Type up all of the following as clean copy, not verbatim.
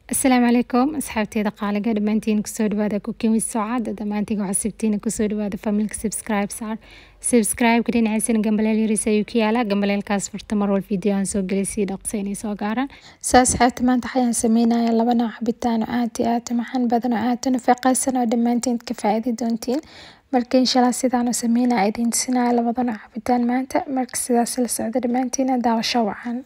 السلام عليكم أصحابتي قالقة دمانتين كسود هذا كوكيمي السعادة دمانتي وحسبتين كسود هذا فاميلك سبسكرايب صار سبسكرايب كدين عايزين جنبلالي رسايوكي على جنبلال كاس فرتمر والفيديو عن سوق جلسي دقسيني سوقارن ساس حبت ما تحيان سمينا يلا بنا حبتان آتي محن بدنا آتنا في قيسنا دمانتين كفاية دونتين marka insha Allah sidaan u sameynaa idin tusinaa labadana cabitaan maanta marka sidaas la socda dhamaantiin daawasho wacan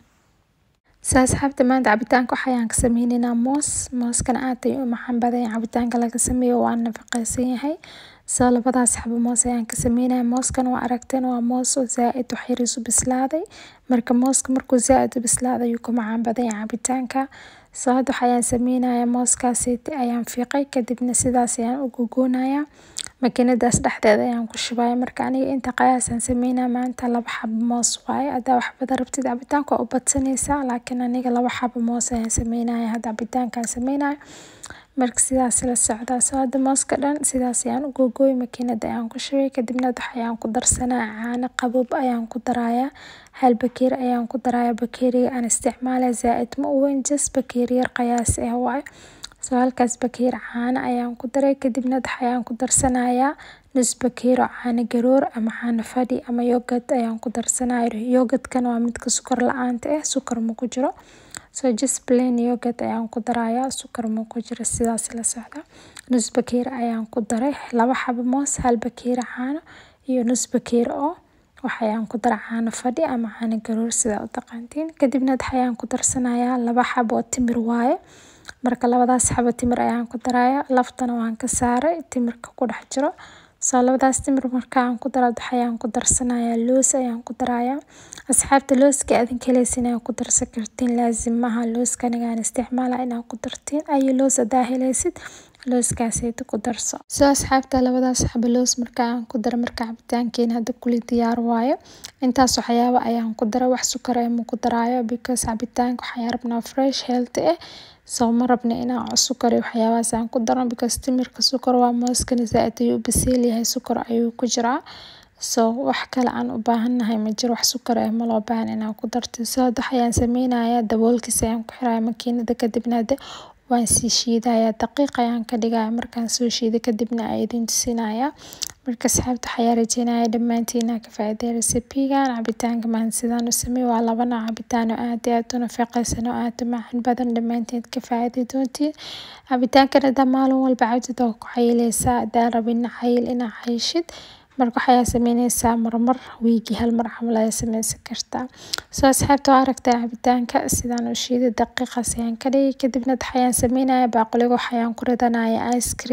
asxaabta maanta cabitaanka waxaan ka sameynaynaa mooskan aad ayuu u macaan badan yahay cabitaanka laga sameeyo waa nafaqaysan yahay soo labadaas xabo moos ayaan ka sameynayaa mooskan waa aragteen waa moos oo zaaid u xiris u bislaaday marka mooska markuu zaaid u bislaaday ayuu ku macaan badan yahay cabitaanka soo hadda waxaan sameynayaa mooskaas ayaan fiiqay kadibna sidaas ayaan u googoonayaa makiinadaas dhexdeeda ayaan ku shubay marka aniga inta qiyaasaan sameynaa maanta 2 xabo moos waaye hadaa wax badan rabtid cabitaanka oo badsanaysa laakiin aniga 2 xabo moos ayaan sameynaa hadda cabitaankan sameynaa marka sidaas la socda soo hadda mooska dhan sidaas ayaan u googooy makiinada ayaan ku shubay kadibna waxaan ku darsanaa caano qabow ayaan ku darayaa hal bakeeri ayaan ku darayaa bakeeriga aan isticmaalay zaaid ma weyn just bakeeri yar qiyaas ah waaye soo halkaas bakeer caano ayaan ku daray kadibna waxaan ku darsanayaa nus bakeero caano garoor ama caano fadhi ama yogurt ayaan ku darsanayaa yogurtkan waa midka sokor la'aanta ah sokor ma ku jiro soo just plain yogurt ayaan ku darayaa sokor ma ku jiro sidaas la socda nus bakeer ayaan ku daray 2 xabo moos hal bakeer caano iyo nus bakeer oo waxaan ku daraa caano fadhi ama caano garoor sida u taqaantiin kadibna waxaan ku darsanayaa 2 xabo timir waaye marka labadaas xabo timir ayaan ku darayaa laftana waan ka saaray timirka ku dhex jiro soo labadaas timir marka aan ku daro waxaan ku darsanayaa loos ayaan ku darayaa asxaabta looska aad kaleysina ku darsan kartiin laazim maaha looska aniga isticmaalaa inaan ku dartiin ay loos adaa helaysid looskaas ku darso soo asxaabta labadaas xabo loos marka aan ku daro marka cabitaankeena hadda kulli diyaar waayo intaas waxyaabo ayaan ku daro wax sokor ah ma ku daraayo because cabitaanka waxaan rabnaa fresh healthy ah soo ma rabna inaan sokor iyo waxyaabahaas aan ku daro because timirka sokor waa mooska zaaid ayuu bisil yahay sokor ayuu ku jiraa soo wax kale aan u baahanahay ma jiro wax sokor ah ma loo baahan inaan ku darto soo waxaan sameynayaa daboolkiisa ayaan ku xirayaa makiinada kadibna waan sii shiidayaa daqiiq ayaan ka dhigayaa markaan soo shiido kadibna ay idin tusinayaa marka asxaabta waxaan rajeynayaa dhamaantiin ka faa'iiday recipe-gan cabitaanka maan sidaan u sameeyay waa 2 nooc cabitaan oo aad u nafaqaysan oo aad u macaan badan dhamaantiin ka faa'iiday doontiin cabitaankana maalin walba cabtid oo ku xayilaysaa hadaa rabin xayil inaa xayshid marka waxaan sameynaysaa marmar wiigi hal mar camal ay sameysan kartaa soo asxaabta aragtay cabitaanka sidaan u shiiday daqiiqas ayaan ka dhigay kadibna waxaan sameynayaa baaquliga waxaan ku ridanayaa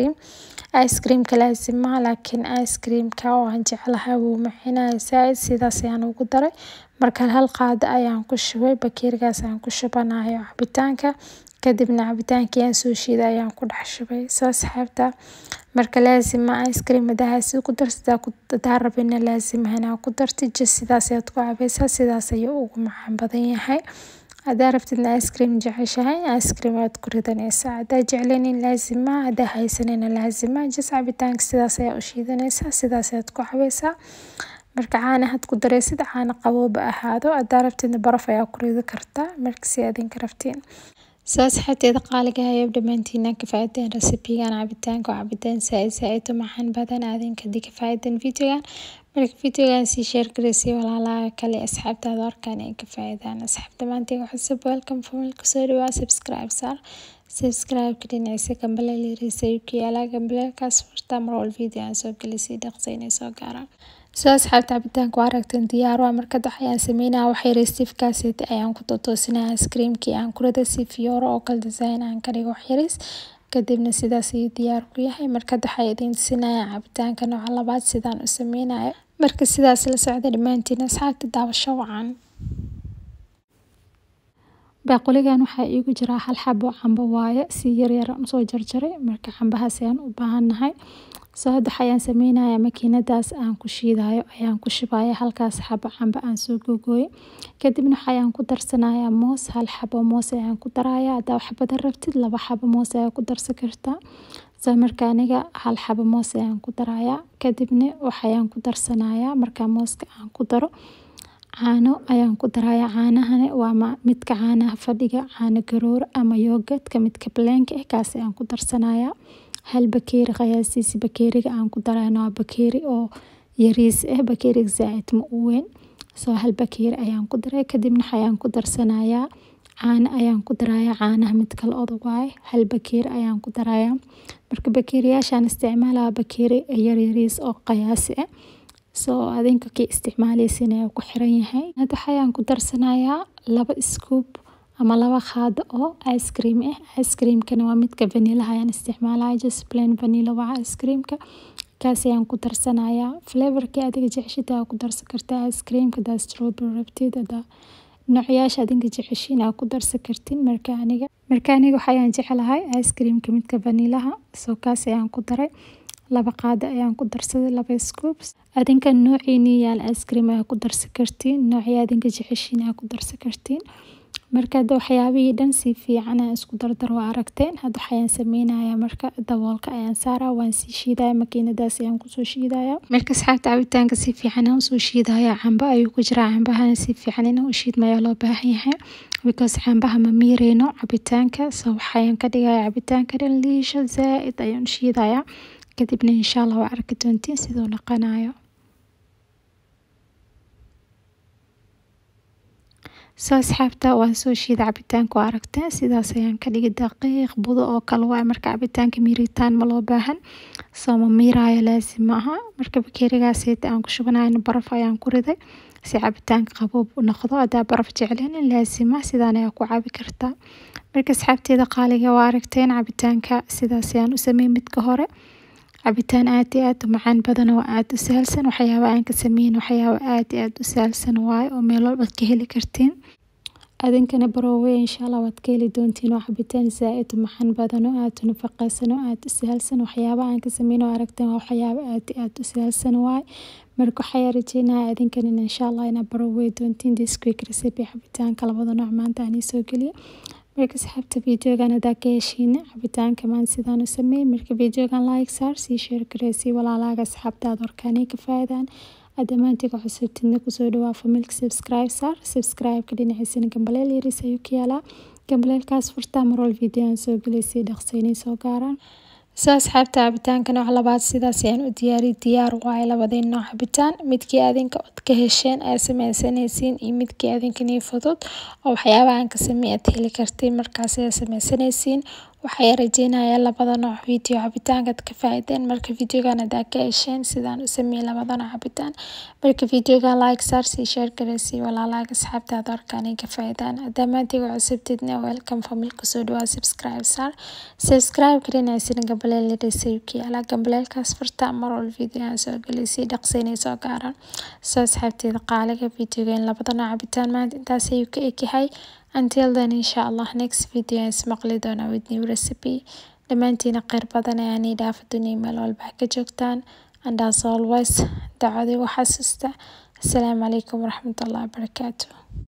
ice cream ka laazim ma laakiin ice cream ka waan jeclahay wuu macinayaa zaaid sidaas ayaan ugu daray marka hal qaado ayaan ku shubay bakeerigaas ayaan ku shubanayaa cabitaanka kadibna cabitaankii aan soo shiiday ayaan ku dhex shubay soo asxaabta marka laazim ma ice cream madahaas ku darsadaa ku darabina laazim hana ku dartid sidaas aad ku cabaysaa sidaas ayuu ugu macaan badan yahay hadaa rabtid ice cream jeceshahay ice cream aad ku ridanaysaa hadaa jecleenin laazim ma hadaa haysanina laazim ma cabitaanka sidaas ayaa u shiidanaysaa sidaas aad ku cabaysaa marka caana had ku dareysid caana qabow ahaado hadaa rabtid baraf ayaa ku ridi kartaa marka si aad in karaftiin asxaabteeda qaaliga ah dhamaantiin ka faa'iideen recipe-gan cabitaanka cabitaan zaaid u macaan badan aadinka ka faa'iideen videogan marka videogan si share gareysay walaalaha kale asxaabtaada arkaan ay ka faa'iidaan asxaabta maanta waxaa welcome family soo dhawaad subscribe kadinaysa kambaleel reesayuki ala kambalelkaas farta mar wal video aan soo galisay dhaqsaynay soo gaaraan soo asxaabta cabitaanka waa aragteen diyaar waa marka waxaan sameynaa waxay recipe-kaas ayaan ku toosinaa ice cream-kii aan ku riday si fiyooro oo kala design aan ka dhigo xiris kadibna sidaas ay diyaar ku yahay marka waxay idin tusinayaa cabitaanka nooca labaad sidaan u sameynayo marka sidaas la socda dhamaantiin asxaabta daawasho wacan baaquligan waxa iigu jira hal xabo cambo waaye si yar soo jarjaray marka cambahaas ayaan u baahanahay soo hadda waxaan sameynayaa makiinadaas aan ku shiidayo ayaan ku shubayaa halkaas xabo cambo aan soo googooyay kadibna waxaan ku darsanayaa moos hal xabo moos ayaan ku darayaa hadaa wax badan rabtid 2 xabo moos ayaa ku darsan kartaa soo marka aniga hal xabo moos ayaan ku darayaa kadibna waxaan ku darsanayaa marka mooska aan ku daro caano ayaan ku darayaa. Caanahani waa midka caanaha fadhiga, caano garoor ama yogurt ka midka plain ah kaas ayaan ku darsanayaa. hal bakeeri qiyaasiisa bakeeriga aan ku darayna waa bakeeri oo yariis ah, bakeeriga zaaid ma u weyn. hal bakeeri ayaan ku daray, kadibna ayaan ku darsanayaa caano ayaan ku darayaa. caanaha mid kale odag waaye, hal bakeeri ayaan ku darayaa. marka bakeeriyaashaan isticmaalaa bakeeri yariis oo qiyaasi ah. adinka kii isticmaaleysin ayaa ku xiran yahay. Hadda ayaan ku darsanayaa 2 scoop ama 2 qaado oo ice cream ah. ice cream-kana waa midka vanilla ayaan isticmaalaa, just plain vanilla waa ice cream-ka. kaas ayaan ku darsanayaa. flavor-ka adiga jeceshid ayaa ku darsan kartaa ice cream-ka, daa strawberry rabtid, daa noocyasha adinka jeceshiin ayaa ku darsan kartiin. marka aniga waxaan jeclahay ice cream-ka midka vanilla-ha, kaas ayaan ku daray. 2 qaado ayaan ku darsaday, 2 scoops. adinka noociini yaal ice cream ayaa ku darsan kartiin, noocii adinka jeceshiin ayaa ku darsan kartiin. marka hadda waxyaabihii dhan si fiican aan isku dardar waa aragteen. hadda waxaan sameynayaa marka daboolka ayaan saaraa, waan sii shiidayaa, makiinadaas ayaan kusoo shiidayaa. marka asxaabta cabitaanka si fiican aan usoo shiidayaa. cambo ayuu ku jiraa, cambahana si fiican inuu u shiidmayaa loo baahan yahay because cambaha ma miireyno cabitaanka. waxaan ka dhigayaa cabitaanka dhan liisho zaaid ayaan u shiidayaa. kadibna insha Allah waa arki doontiin siduu noqonayo. asxaabta waan soo shiiday cabitaanka, waa aragteen sidaas ayaan ka dhigay daqiiq budo oo kale waaye. marka cabitaanka miiritaan ma loo baahan, ma miiraayo laasim maaha. marka bakeerigaas aan ku shubanayo baraf ayaan ku riday si cabitaanka qaboob u noqdo. hadaa baraf jecleen laasim ah sidaan ayaa ku cabi kartaa. marka asxaabteeda qaaliga waa aragteen cabitaanka sidaas ayaan u sameeyay. midka hore cabitaan aad iyo aad u macaan badan oo aad u sahalsan, waxyaabo aan ka sameyn waxyaabo aad iyo aad u sahalsan waaye oo meel walba ka heli kartiin. adinkana baroowe insha Allah waad ka heli doontiin. waa cabitaan zaaid u macaan badan oo aad u nafaqaysan oo aad u sahalsan. waxyaabo aan ka sameyn oo aragteen waa waxyaabo aad iyo aad u sahalsan waaye. marka waxaan rajeynayaa adinkana insha Allah inaad baroowe doontiin this quick recipe cabitaanka labada nooc maanta aan soo geliyay. marka asxaabta videogan hadaa ka heshiin cabitaanka maanta sidaan u sameeyay. marka videogan like saar, sii share gareysii walaalaaga asxaabtaada warkaanay ka faa'iidaan. adamaantiga cusubtidna kusoo dhawaa familka subscribe saar. subscribe-ka dhinaciisana gambaleel yaris ayuu ka yaalaa. gambaleelkaas furtaa mar walba video aan soo gelaysay dhaqsaynay soo gaaraan. asxaabta cabitaanka nooc labaad sidaas ayaan u diyaar waaye. labadeen nooc cabitaan, midkii adinka od ka hesheen ayaa sameysanaysiin iyo midkii adinka nii fudud oo waxyaaba aan ka sameey aad heli kartiin markaas ayaa sameysanaysiin. waxaan rajeynayaa labada nooc video cabitaanka aad ka faa'iideen. marka videogan hadaa ka hesheen sidaan u sameeyay labada nooc cabitaan. marka videogan like saar, sii share gareysii walaalaaga asxaabtaada warkaanay ka faa'iidaan. adamaantiga cusubtidna welcome familka soo dhawaa subscribe saar. subscribe-ka dhinaciisana gambaleel yaris ayuu ka yaalaa. gambaleelkaas furtaa mar walba video aan soo gelaysay dhaqsaynay soo gaaraan. asxaabteeda qaaliga videogan labada nooc cabitaan maanta intaas ayuu ka egyahay. until then inshallah next video ismaqli doona with new recipe. dhamaantiina khayr badan ayaan ii dhaaf dunia meel walba ka joogtaan. and as always dacwadii waxaa xasuusta. assalaamu calaykum waraxmatullahi wabarakaatuh.